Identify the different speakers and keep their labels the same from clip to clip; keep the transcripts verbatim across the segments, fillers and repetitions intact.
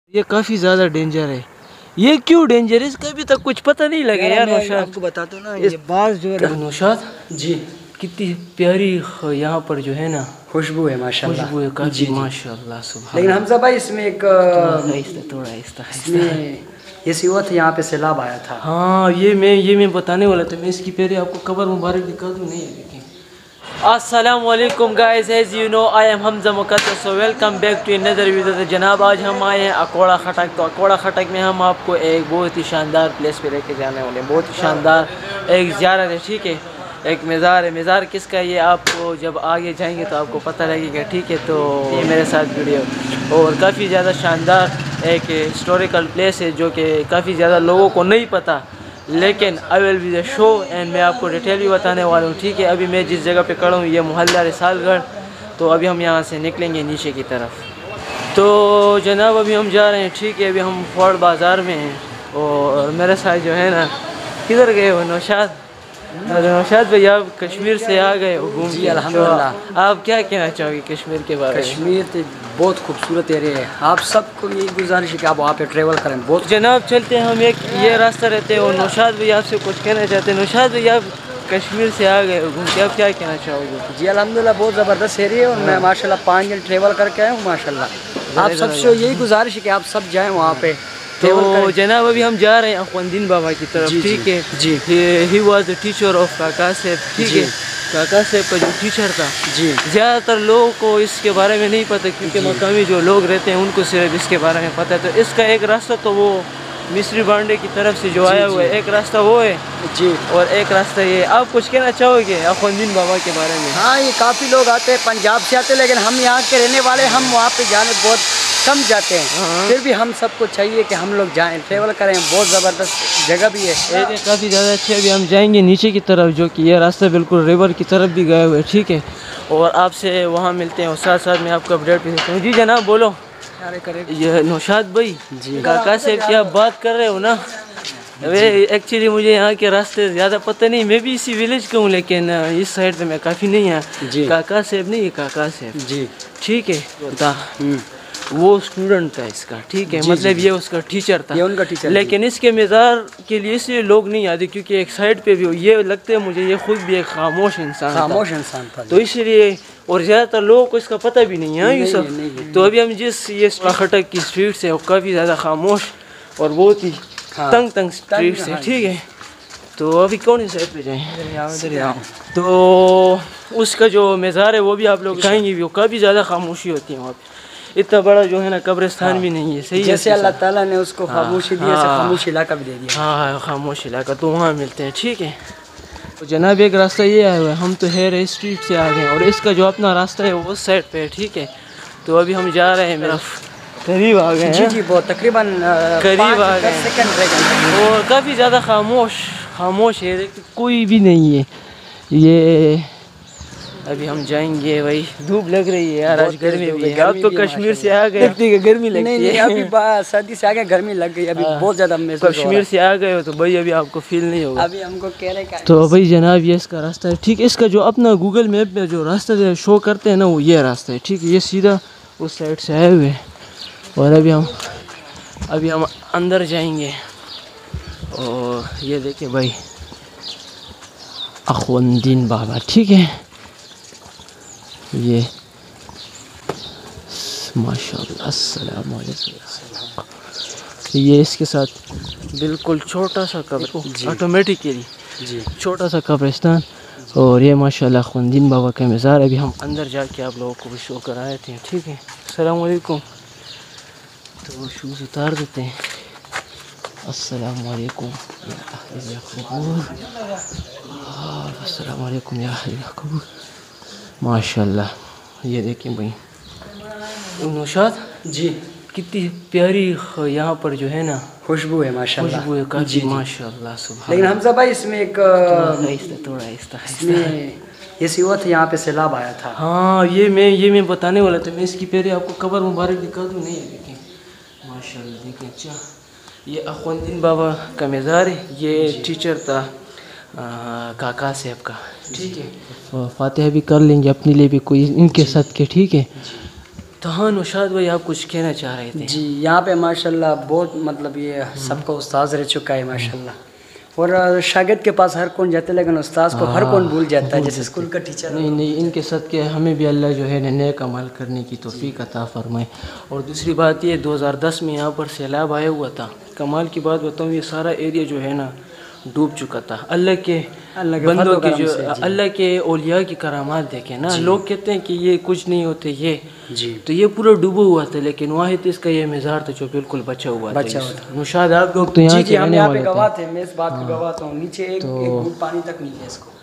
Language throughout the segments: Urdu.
Speaker 1: یہ کافی زیادہ ڈینجر ہے. یہ کیوں ڈینجر ہے اس کا ابھی تک کچھ پتہ نہیں لگا یار. نوشاد
Speaker 2: آپ کو بتاتا ہوں نا یہ باز جو ہے
Speaker 1: نوشاد
Speaker 2: جی
Speaker 1: کتنی پیاری یہاں پر جو ہے نا
Speaker 2: خوشبو ہے ماشاءاللہ.
Speaker 1: خوشبو ہے کافی ماشاءاللہ سبحان.
Speaker 2: لیکن حمزہ بھائی اس میں ایک
Speaker 1: تھوڑا آہستہ
Speaker 2: اس میں یہ سی ہوا تھا یہاں پہ سیلاب آیا تھا.
Speaker 1: ہاں یہ میں یہ میں بتانے والا تھا. میں اس کی پہلے آپ کو قبر مبارک دکھا دوں. نہیں ہے دیکھیں. السلام علیکم guys, as you know I am Hamza Muqaddas, so welcome back to another video. تو جناب آج ہم آئے ہیں اکوڑا خٹک. تو اکوڑا خٹک میں ہم آپ کو ایک بہت ہی شاندار پلیس پہ لے کے جانے والے ہیں. بہت ہی شاندار ایک زیارت ہے, ٹھیک ہے, ایک مزار ہے. مزار کس کا یہ آپ کو جب آگے جائیں گے تو آپ کو پتہ لگے گا, ٹھیک ہے. تو یہ میرے ساتھ ویڈیو اور کافی زیادہ شاندار ایک ہسٹوریکل پلیس ہے جو کہ کافی زیادہ لوگوں کو نہیں پتہ, لیکن آئی will be the show and میں آپ کو ڈیٹیل بھی بتانے والا ہوں, ٹھیک ہے. ابھی میں جس جگہ پہ کھڑا ہوں یہ محلہ رسال گڑھ. تو ابھی ہم یہاں سے نکلیں گے نیچے کی طرف. تو جناب ابھی ہم جا رہے ہیں, ٹھیک ہے. ابھی ہم فوڑ بازار میں ہیں اور میرے ساتھ جو ہے نا کدھر گئے ہو نوشاد. نوشاد بھائی آپ کشمیر سے آ گئے ہو گھوم کے,
Speaker 2: الحمدللہ.
Speaker 1: آپ کیا کہنا چاہو گے کشمیر کے بارے میں؟
Speaker 2: کشمیر تو بہت خوبصورت ایریا ہے. آپ سب کو یہی گزارش ہے کہ آپ وہاں پہ ٹریول کریں. بہت
Speaker 1: جناب چلتے ہیں ہم, ایک یہ راستہ رہتے ہیں. اور نوشاد بھائی آپ سے کچھ کہنا چاہتے ہیں. نوشاد بھائی آپ کشمیر سے آ گئے ہو گھوم کے, آپ کیا کہنا چاہو گے؟
Speaker 2: جی الحمدللہ بہت زبردست ایریا ہے اور میں ماشاء اللہ پانچ دن ٹریول کر کے آیا ہوں ماشاء اللہ. آپ سب سے یہی گزارش ہے کہ آپ سب جائیں وہاں پہ.
Speaker 1: تو جناب ابھی ہم جا رہے ہیں اخوندین بابا کی طرف, ٹھیک ہے.
Speaker 2: جی
Speaker 1: he was the teacher of Kaka Sahib, ٹھیک ہے. کاکا صاحب کا جو ٹیچر تھا,
Speaker 2: جی
Speaker 1: زیادہ تر لوگوں کو اس کے بارے میں نہیں پتہ, کیونکہ مقامی جو لوگ رہتے ہیں ان کو صرف اس کے بارے میں پتہ ہے. تو اس کا ایک راستہ تو وہ مصری بانڈے کی طرف سے جو آیا ہوا ہے, ایک راستہ وہ ہے
Speaker 2: جی
Speaker 1: اور ایک راستہ یہ. آپ کچھ کہنا چاہو گے اخوندین بابا کے بارے میں؟
Speaker 2: ہاں یہ کافی لوگ آتے ہیں پنجاب سے آتے ہیں, لیکن ہم یہاں کے رہنے والے ہم وہاں پہ جانے بہت کم جاتے ہیں. پھر بھی ہم سب کو چاہیے کہ ہم لوگ جائیں, ٹریول کریں. بہت زبردست جگہ بھی ہے,
Speaker 1: کافی زیادہ اچھے. ابھی ہم جائیں گے نیچے کی طرف, جو کہ یہ راستہ بالکل ریور کی طرف بھی گئے ہوئے, ٹھیک ہے. اور آپ سے وہاں ملتے ہیں اور ساتھ ساتھ میں آپ کو اپڈیٹ بھی دیتا ہوں. جی جناب بولو. یہ نوشاد بھائی
Speaker 2: جی
Speaker 1: کاکا صاحب کی آپ بات کر رہے ہو نا, ایکچولی مجھے یہاں کے راستے زیادہ پتہ نہیں. میں بھی اسی ولیج کا ہوں لیکن اس سائڈ پہ میں کافی نہیں ہے.
Speaker 2: جی
Speaker 1: کاکا صاحب نہیں, یہ کاکا صاحب,
Speaker 2: جی
Speaker 1: ٹھیک ہے. وہ اسٹوڈنٹ تھا اس کا, ٹھیک ہے, مطلب یہ اس کا ٹیچر تھا.
Speaker 2: یہ ان کا ٹیچر.
Speaker 1: لیکن اس کے مزار کے لیے اس لیے لوگ نہیں آتے کیونکہ ایک سائڈ پہ بھی یہ لگتے ہیں مجھے یہ خود بھی ایک خاموش انسان
Speaker 2: خاموش انسان تھا,
Speaker 1: تو اس لیے. اور زیادہ تر لوگوں کو اس کا پتہ بھی نہیں ہے یہ سب. تو ابھی ہم جس یہ خٹک کی اسٹریٹ سے, وہ کافی زیادہ خاموش اور بہت ہی تنگ تنگ اسٹریٹ سے, ٹھیک ہے. تو ابھی کون سی سائڈ پہ جائیں؟ تو اس کا جو مزار ہے وہ بھی آپ لوگ جائیں گے بھی, وہ کافی زیادہ خاموشی ہوتی ہے وہاں پہ. اتنا بڑا جو ہے نا قبرستان بھی نہیں ہے, صحیح ہے.
Speaker 2: جیسے اللہ تعالیٰ نے اس کو خاموشی دی, ایسے خاموش علاقہ بھی دے دیا.
Speaker 1: ہاں خاموش علاقہ, تو وہاں ملتے ہیں, ٹھیک ہے. تو جناب ایک راستہ یہ آیا ہوا ہے, ہم تو ہیر اسٹریٹ سے آ گئے ہیں اور اس کا جو اپنا راستہ ہے وہ اس سائڈ پہ ہے, ٹھیک ہے. تو ابھی ہم جا رہے ہیں, میرا قریب آ گئے ہیں.
Speaker 2: جی جی بہت تقریباً
Speaker 1: قریب آ گئے ہیں اور کافی زیادہ خاموش خاموش ہے, کوئی بھی نہیں ہے. یہ ابھی ہم جائیں گے. بھائی دھوپ لگ رہی ہے یار, آج گرمی بھی ہے. آپ تو کشمیر سے آ گئے, گرمی لگتی ہے.
Speaker 2: ابھی سردی سے آ گئے, گرمی لگ گئی ابھی بہت زیادہ.
Speaker 1: کشمیر سے آ گئے ہو تو بھائی ابھی آپ کو فیل نہیں ہوگا.
Speaker 2: ابھی ہم کو کہہ رہے ہیں
Speaker 1: تو بھائی جناب یہ اس کا راستہ ہے, ٹھیک ہے. اس کا جو اپنا گوگل میپ میں جو راستہ شو کرتے ہیں نا, وہ یہ راستہ ہے, ٹھیک ہے. یہ سیدھا اس سائڈ سے آئے ہوئے اور ابھی ہم ابھی ہم اندر جائیں گے. اور یہ دیکھیں بھائی اخوندین بابا, ٹھیک ہے. یہ ماشاءاللہ. السلام علیکم. یہ اس کے ساتھ بالکل چھوٹا سا قبر, آٹومیٹکلی
Speaker 2: جی
Speaker 1: چھوٹا سا قبرستان. اور یہ ماشاءاللہ اخوندین بابا کا مزار. ابھی ہم اندر جا کے آپ لوگوں کو بھی شو کرائے تھے, ٹھیک ہے. السلام علیکم. تو شوز اتار دیتے ہیں. السلام علیکم یا اہل قبور, السلام علیکم یا اہل قبور. ماشاءاللہ. یہ دیکھیں بھائی نوشاد
Speaker 2: جی
Speaker 1: کتنی پیاری یہاں پر جو ہے نا
Speaker 2: خوشبو ہے ماشاءاللہ.
Speaker 1: خوشبو ہے کافی ماشاءاللہ سبحان.
Speaker 2: لیکن حمزہ بھائی اس میں ایک
Speaker 1: تھوڑا آہستہ
Speaker 2: اس میں یہ سی ہوا تھا یہاں پہ سیلاب آیا تھا.
Speaker 1: ہاں یہ میں یہ میں بتانے والا تھا. میں اس کی پہلے آپ کو قبر مبارک دکھا دوں. نہیں ہے دیکھیں ماشاءاللہ, دیکھیں. اچھا یہ اخوندین بابا کا مزار ہے. یہ ٹیچر تھا کاکا صاحب کا, ٹھیک ہے. فاتحہ بھی کر لیں گے اپنے لیے بھی کوئی ان کے ساتھ کے, ٹھیک ہے. تو ہاں نوشاد بھائی آپ کچھ کہنا چاہ رہے تھے؟
Speaker 2: جی یہاں پہ ماشاءاللہ بہت مطلب یہ سب کا استاذ رہ چکا ہے ماشاءاللہ، اور شاگرد کے پاس ہر کون جاتے لیکن استاذ کو ہر کون بھول جاتا ہے، جیسے اسکول کا ٹیچر۔
Speaker 1: نہیں نہیں، ان کے صدقے ہمیں بھی اللہ جو ہے نیک عمل کرنے کی توفیق عطا فرمائے۔ اور دوسری بات یہ دو ہزار دس میں یہاں پر سیلاب آیا ہوا تھا، کمال کی بات بتاؤں یہ سارا ایریا جو ہے نا ڈوب چکا تھا۔ اللہ کے بندوں کے جو اللہ کے اولیاء کی کرامات دیکھیں نا، لوگ کہتے ہیں کہ یہ کچھ نہیں ہوتے یہ
Speaker 2: جی،
Speaker 1: تو یہ پورا ڈوبا ہوا تھا، لیکن واحد اس کا یہ مزار تھا جو بالکل بچا ہوا تھا۔ نوشاد آپ لوگ تو یہاں کے رہنے والے
Speaker 2: گواہ تھے، میں اس بات کی گواہ ہوں، نیچے ایک بوند پانی تک نہیں ہے اس کو۔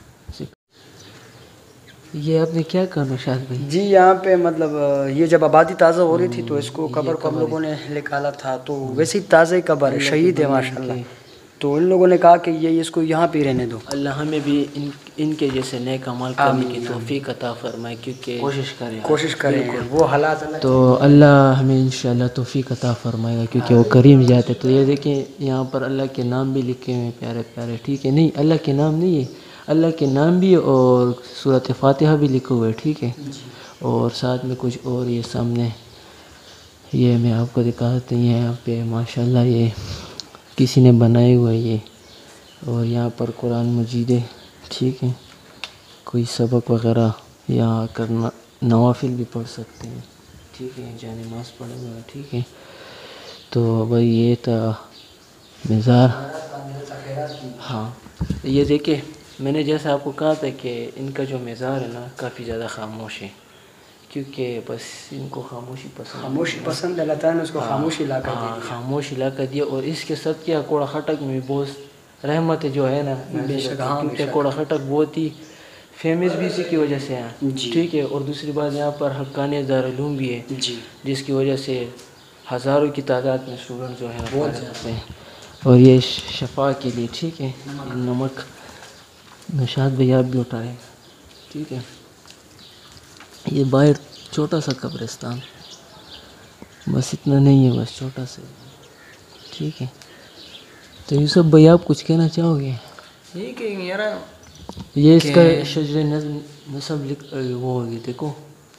Speaker 1: یہ آپ نے کیا کہا نوشاد بھائی؟
Speaker 2: جی یہاں پہ مطلب یہ جب آبادی تازہ ہو رہی تھی تو اس کو قبر کو ہم لوگوں نے نکالا تھا، تو ویسے ہی تازہ ہی قبر ہے، شہید ہے ماشاءاللہ، تو ان لوگوں نے کہا کہ یہ اس کو یہاں پہ رہنے دو۔
Speaker 1: اللہ ہمیں بھی ان ان کے جیسے نیک عمل کرنے کی توفیق عطا فرمائے، کیونکہ کوشش کریں
Speaker 2: کوشش کریں وہ حالات
Speaker 1: تو اللہ ہمیں انشاءاللہ توفیق عطا فرمائے گا، کیونکہ وہ کریم ذات ہے۔ تو یہ دیکھیں یہاں پر اللہ کے نام بھی لکھے ہوئے ہیں پیارے پیارے، ٹھیک ہے؟ نہیں اللہ کے نام نہیں ہے، اللہ کے نام بھی اور سورۃ فاتحہ بھی لکھے ہوئے، ٹھیک ہے؟ اور ساتھ میں کچھ اور یہ سامنے یہ میں آپ کو دکھاتے ہیں، یہاں پہ ماشاءاللہ یہ کسی نے بنائے ہوئے یہ، اور یہاں پر قرآن مجید ہے، ٹھیک ہے؟ کوئی سبق وغیرہ یہاں کرنا نوافل بھی پڑھ سکتے ہیں، ٹھیک ہے؟ جہاں نماز پڑھے ہوئے، ٹھیک ہے؟ تو بھائی یہ تھا مزار۔ ہاں یہ دیکھیں میں نے جیسا آپ کو کہا تھا کہ ان کا جو مزار ہے نا کافی زیادہ خاموش ہے، کیونکہ بس ان کو خاموشی پسند
Speaker 2: خاموشی پسند ہے، اللہ تعالیٰ نے اس کو خاموشی لا کر
Speaker 1: ہاں خاموش علاقہ دیا، اور اس کے صدقے کوڑا خٹک میں بہت رحمت جو ہے نا، کیونکہ کوڑا خٹک بہت ہی فیمس بھی اسی کی وجہ سے ہے، ٹھیک ہے؟ اور دوسری بات یہاں پر حقانیت دارالعلوم بھی ہے، جس کی وجہ سے ہزاروں کی تعداد میں اسٹوڈنٹ جو ہے بہت زیادہ ہیں، اور یہ شفا کے لیے، ٹھیک ہے؟ نمک نشاد بھائی آپ بھی اٹھائیں، ٹھیک ہے؟ یہ باہر چھوٹا سا قبرستان، بس اتنا نہیں ہے، بس چھوٹا سا، ٹھیک ہے؟ تو یوسف بھائی آپ کچھ کہنا چاہو گے؟
Speaker 2: ٹھیک ہے یار،
Speaker 1: یہ اس کا شجر نسب لکھ وہ ہوگی، دیکھو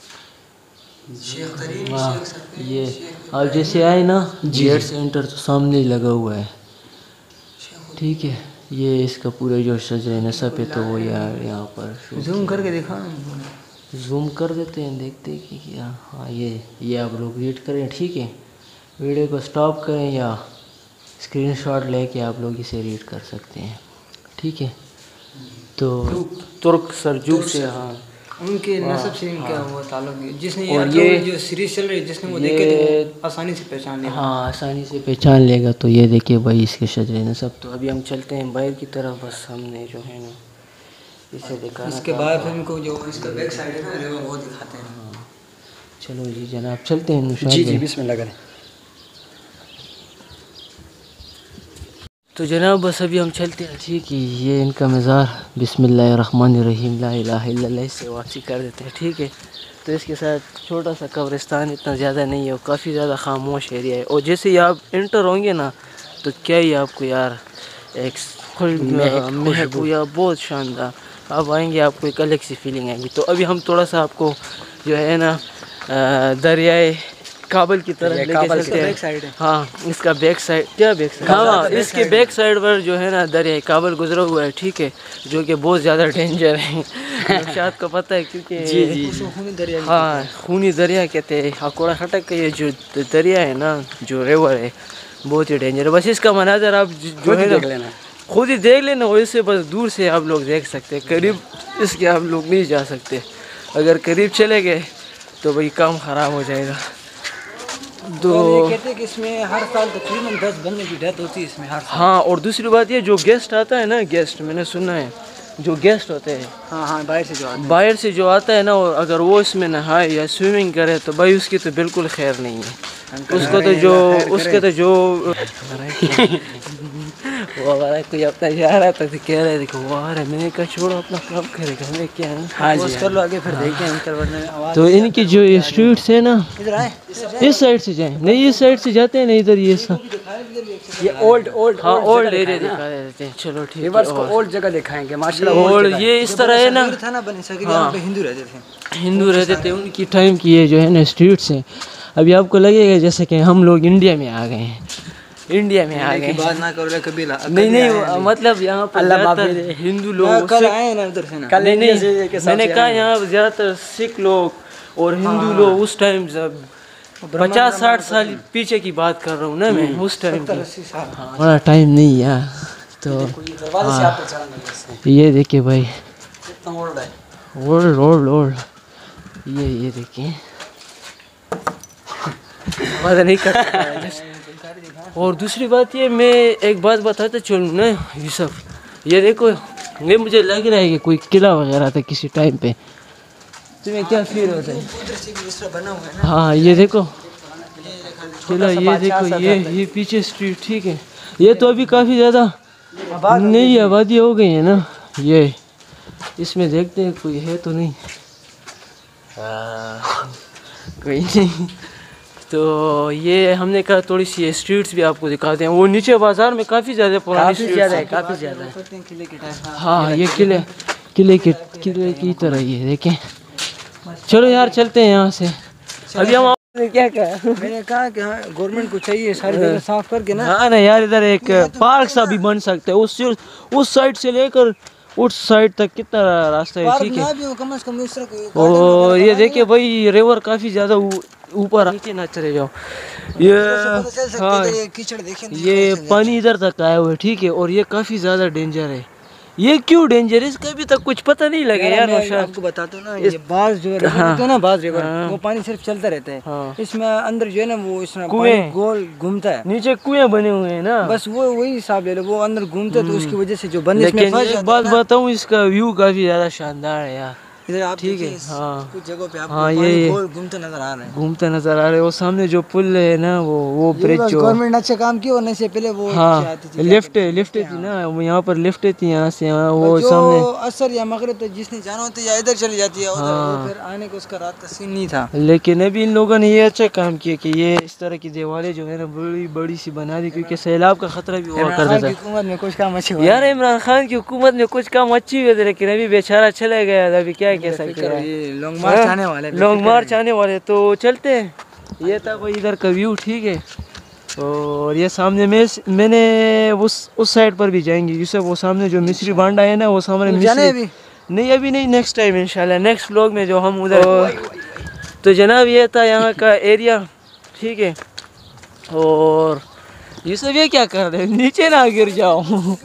Speaker 1: یہ آپ جیسے آئے نا گیٹ سے انٹر تو سامنے ہی لگا ہوا ہے، ٹھیک ہے؟ یہ اس کا پورا جو شجر نسب ہے تو وہ یہاں پر
Speaker 2: زوم کر کے دکھا،
Speaker 1: زوم کر دیتے ہیں، دیکھتے کہ کیا۔ ہاں یہ یہ آپ لوگ ریڈ کریں، ٹھیک ہے؟ ویڈیو کو سٹاپ کریں یا اسکرین شاٹ لے کے آپ لوگ اسے ریڈ کر سکتے ہیں، ٹھیک ہے؟ تو ترک سرجوک سے، ہاں
Speaker 2: ان کے نسب سے ان کا وہ تعلق ہے، جس نے یہ جو سیریز چل رہی ہے جس نے وہ دیکھے تو آسانی سے پہچان لے گا،
Speaker 1: ہاں آسانی سے پہچان لے گا۔ تو یہ دیکھیے بھائی اس کے شجر نسب۔ تو ابھی ہم چلتے ہیں باہر کی طرف، بس ہم نے جو ہے نا اسے دکھانا،
Speaker 2: اس کے بعد ہم کو جو اس کا بیک سائڈ ہے نا وہ دکھاتے ہیں۔
Speaker 1: ہاں چلو جی جناب چلتے ہیں نوشاد
Speaker 2: جی
Speaker 1: بھائی۔
Speaker 2: جی بسم اللہ کریں۔
Speaker 1: تو جناب بس ابھی ہم چلتے ہیں، ٹھیک ہے؟ یہ ان کا مزار، بسم اللہ الرحمن الرحیم، لا الہ الا اللہ سے واپسی کر دیتے ہیں، ٹھیک ہے؟ تو اس کے ساتھ چھوٹا سا قبرستان، اتنا زیادہ نہیں ہے، اور کافی زیادہ خاموش ایریا ہے، اور جیسے ہی آپ انٹر ہوں گے نا تو کیا ہی آپ کو یار ایک مہک یا بہت شاندار، آپ آئیں گے آپ کو ایک الگ سی فیلنگ آئے گی۔ تو ابھی ہم تھوڑا سا آپ کو جو ہے نا دریائے کابل کی طرف لے کے چلتے ہیں۔ ہاں اس کا بیک سائڈ، کیا بیک سائڈ؟ ہاں اس کے بیک سائڈ پر جو ہے نا دریائے کابل گزرا ہوا ہے، ٹھیک ہے؟ جو کہ بہت زیادہ ڈینجر ہے، نوشاد کو پتہ ہے، کیونکہ ہاں خونی دریا کہتے ہیں۔ کوڑا خٹک کا یہ جو دریا ہے نا، جو ریور ہے، بہت ہی ڈینجر ہے۔ بس اس کا مناظر آپ جو ہے نا خود ہی دیکھ لینا، اور اس سے بس دور سے آپ لوگ دیکھ سکتے ہیں، قریب اس کے آپ لوگ نہیں جا سکتے، اگر قریب چلے گئے تو بھائی کام خراب ہو جائے گا۔ تو
Speaker 2: کہتے ہیں کہ اس میں ہر سال تقریباً دس بندے کی ڈیتھ ہوتی ہے اس میں ہر سال۔
Speaker 1: ہاں اور دوسری بات یہ جو گیسٹ آتا ہے نا، گیسٹ میں نے سنا ہے جو گیسٹ ہوتے ہیں،
Speaker 2: ہاں ہاں باہر سے جو آتے ہیں،
Speaker 1: باہر سے جو آتا ہے نا، اور اگر وہ اس میں نہائے یا سوئمنگ کرے تو بھائی اس کی تو بالکل خیر نہیں ہے، اس کو تو جو اس کے تو جو وہ ہمارا کوئی اپنا جا رہا تھا تو کہہ رہے تھے کہ وہ آ رہا ہے، میں نے کہا چھوڑو اپنا کام کرے گا، ہمیں کیا ہے۔
Speaker 2: ہاں جی کر لو آگے، پھر دیکھیں انٹر ورنہ آواز۔
Speaker 1: تو ان کی جو اسٹریٹس ہے نا،
Speaker 2: ادھر آئے،
Speaker 1: اس سائڈ سے جائیں، نہیں اس سائڈ سے جاتے ہیں نا، ادھر یہ سا
Speaker 2: یہ اولڈ اولڈ
Speaker 1: ہاں اولڈ ایریا دکھا دیتے ہیں. چلو ٹھیک
Speaker 2: ریورس
Speaker 1: ہے.
Speaker 2: کو اولڈ جگہ دکھائیں گے ماشاءاللہ.
Speaker 1: اور یہ اس طرح ہے نا,
Speaker 2: ہندو رہتے تھے
Speaker 1: ہندو رہتے تھے ان کی ٹائم کی یہ جو ہے نا اسٹریٹس ہیں. ابھی آپ کو لگے گا جیسے کہ ہم لوگ انڈیا میں آ گئے ہیں, انڈیا میں آ گئے.
Speaker 2: بات نہ کرو کبھی.
Speaker 1: نہیں نہیں مطلب یہاں پر زیادہ تر ہندو لوگ,
Speaker 2: کل آئے نا ادھر سے نا.
Speaker 1: نہیں نہیں میں نے کہا یہاں زیادہ تر سکھ لوگ اور ہندو لوگ اس ٹائم پچاس ساٹھ سال پیچھے کی بات کر رہا ہوں نا میں, اس ٹائم کی. بڑا ٹائم نہیں یار. تو یہ دیکھیں بھائی اولڈ اولڈ اولڈ, یہ یہ دیکھیں مزہ نہیں کرتا. اور دوسری بات یہ میں ایک بات بتاتا چلوں نا یوسف, یہ دیکھو یہ مجھے لگ رہا ہے کہ کوئی قلعہ وغیرہ تھا کسی ٹائم پہ. تمہیں کیا فیل ہوتا ہے؟ ہاں یہ دیکھو قلعہ, یہ دیکھو یہ یہ پیچھے اسٹریٹ. ٹھیک ہے, یہ تو ابھی کافی زیادہ نئی آبادی ہو گئی ہے نا. یہ اس میں دیکھتے ہیں کوئی ہے تو نہیں, کوئی نہیں. تو یہ ہم نے کہا تھوڑی سی اسٹریٹس بھی آپ کو دکھاتے ہیں. وہ نیچے بازار میں کافی زیادہ پرانی اسٹریٹس ہیں,
Speaker 2: کافی زیادہ ہے.
Speaker 1: ہاں یہ قلعے قلعے کے قلعے کی طرح یہ دیکھیں. چلو یار چلتے ہیں یہاں سے. ابھی ہم نے کیا کہا,
Speaker 2: میں نے کہا کہ گورنمنٹ کو چاہیے ساری جگہ صاف کر کے نا.
Speaker 1: ہاں نا یار, ادھر ایک پارک سا بھی بن سکتا ہے. اس اس سائڈ سے لے کر اس سائڈ تک کتنا راستہ ہے. ٹھیک ہے. اور یہ دیکھیں بھائی ریور کافی زیادہ اوپر نیچے نہ چلے جاؤ. یہ ہاں یہ پانی ادھر تک آیا ہوا ہے. ٹھیک ہے, اور یہ کافی زیادہ ڈینجر ہے. یہ کیوں ڈینجر ہے اس کا ابھی تک کچھ پتہ نہیں لگا یار.
Speaker 2: میں آپ کو بتاتا ہوں نا, یہ باز جو ہے نا باز ریور, وہ پانی صرف چلتا رہتا ہے. اس میں اندر جو ہے نا وہ اس میں پانی گول گھومتا ہے.
Speaker 1: نیچے کنویں بنے ہوئے ہیں نا,
Speaker 2: بس وہ وہی حساب لے لو, وہ اندر گھومتا ہے تو اس کی وجہ سے جو بندش میں پھنس جاتا ہے.
Speaker 1: بات بتاؤں اس کا ویو کافی زیادہ شاندار ہے یار.
Speaker 2: ادھر آپ
Speaker 1: ٹھیک ہے.
Speaker 2: ہاں کچھ جگہوں پہ آپ کو
Speaker 1: ہاں
Speaker 2: پانی
Speaker 1: یہ
Speaker 2: گول گھومتا نظر آ رہا ہے.
Speaker 1: گھومتا نظر آ رہا ہے. وہ سامنے جو پل ہے نا وہ وہ برج جو
Speaker 2: گورنمنٹ نے اچھا کام کیا, ہونے سے پہلے وہ
Speaker 1: ہاں لفٹ لفٹ تھی نا, یہاں پر لفٹ تھی یہاں سے وہ سامنے
Speaker 2: اثر یا مغرب تو جس نے جانا ہوتا ہے یا ادھر چلی جاتی ہے ادھر, وہ پھر آنے کو اس کا رات کا سین نہیں تھا.
Speaker 1: لیکن ابھی ان لوگوں نے یہ اچھا کام کیا کہ یہ اس طرح کی دیواریں جو ہے نا بڑی بڑی سی بنا دی, کیونکہ سیلاب کا خطرہ بھی ہوا کرتا تھا.
Speaker 2: حکومت میں کچھ کام اچھے
Speaker 1: یار عمران خان کی حکومت میں کچھ کام اچھی ہوئی, لیکن ابھی بیچارہ چلے گیا. ابھی کیا کہہ سکتے ہیں,
Speaker 2: لانگ مارچ آنے والے
Speaker 1: لانگ مارچ آنے والے. تو چلتے ہیں. یہ تھا کوئی ادھر کا ویو. ٹھیک ہے, اور یہ سامنے میں میں نے اس اس سائڈ پر بھی جائیں گے یوسف. وہ سامنے جو مصری بانڈا ہے نا, وہ سامنے مصری نہیں ابھی نہیں, نیکسٹ ٹائم انشاءاللہ نیکسٹ ولاگ میں جو ہم ادھر. تو جناب یہ تھا یہاں کا ایریا. ٹھیک ہے, اور یوسف یہ کیا کر رہے ہیں, نیچے نہ گر جاؤ.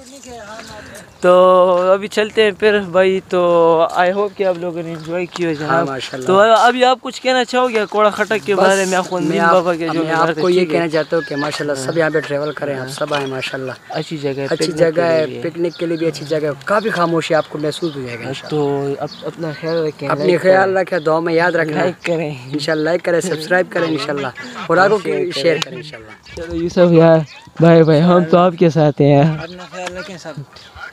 Speaker 1: تو ابھی چلتے ہیں پھر بھائی. تو آئی ہوپ کہ آپ لوگوں نے انجوائے کیا جناب. تو ابھی آپ کچھ کہنا چاہو گے کوڑا خٹک کے بارے میں؟ بابا کے جو
Speaker 2: میں آپ کو یہ کہنا چاہتا ہوں کہ ماشاءاللہ سب یہاں پہ ٹریول کریں, آپ سب آئیں ماشاءاللہ.
Speaker 1: اچھی جگہ ہے,
Speaker 2: اچھی جگہ ہے, پکنک کے لیے بھی اچھی جگہ ہے. کافی خاموشی آپ کو محسوس ہو جائے گا.
Speaker 1: تو اپنا خیال رکھیں,
Speaker 2: اپنی خیال رکھیں, دعا میں یاد رکھیں,
Speaker 1: لائک کریں
Speaker 2: انشاءاللہ, لائک کریں, سبسکرائب کریں انشاءاللہ, اور آگوں کی شیئر کریں انشاءاللہ.
Speaker 1: چلو یوسف یار بھائی بھائی ہم تو آپ کے ساتھ ہیں یار.
Speaker 2: اپنا خیال رکھیں سب.